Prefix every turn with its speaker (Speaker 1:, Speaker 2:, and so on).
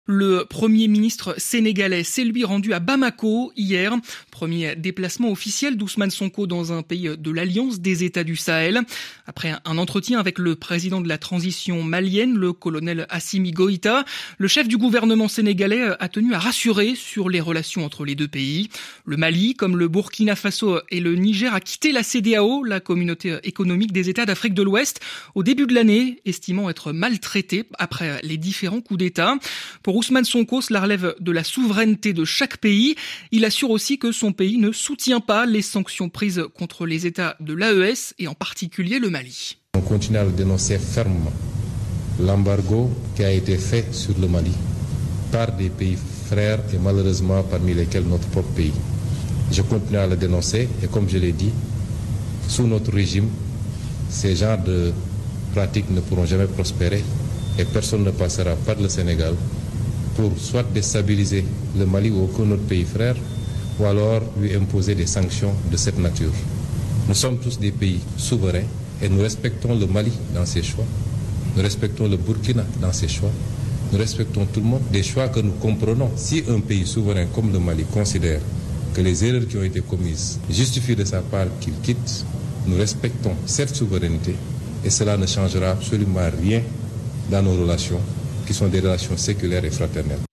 Speaker 1: Le Premier ministre sénégalais s'est lui rendu à Bamako hier. Premier déplacement officiel d'Ousmane Sonko dans un pays de l'Alliance des États du Sahel. Après un entretien avec le président de la transition malienne, le colonel Assimi Goïta, le chef du gouvernement sénégalais a tenu à rassurer sur les relations entre les deux pays. Le Mali, comme le Burkina Faso et le Niger, a quitté la CEDEAO, la communauté économique des États d'Afrique de l'Ouest, au début de l'année, estimant être maltraité après les différents coups d'État. Pour Ousmane Sonko, cela relève de la souveraineté de chaque pays. Il assure aussi que son pays ne soutient pas les sanctions prises contre les États de l'AES et en particulier le Mali.
Speaker 2: On continue à le dénoncer fermement. L'embargo qui a été fait sur le Mali par des pays frères et malheureusement parmi lesquels notre propre pays. Je continue à le dénoncer et comme je l'ai dit, sous notre régime, ces genres de pratiques ne pourront jamais prospérer et personne ne passera par le Sénégal pour soit déstabiliser le Mali ou aucun autre pays frère, ou alors lui imposer des sanctions de cette nature. Nous sommes tous des pays souverains et nous respectons le Mali dans ses choix, nous respectons le Burkina dans ses choix, nous respectons tout le monde, des choix que nous comprenons. Si un pays souverain comme le Mali considère que les erreurs qui ont été commises justifient de sa part qu'il quitte, nous respectons cette souveraineté et cela ne changera absolument rien dans nos relations qui sont des relations séculaires et fraternelles.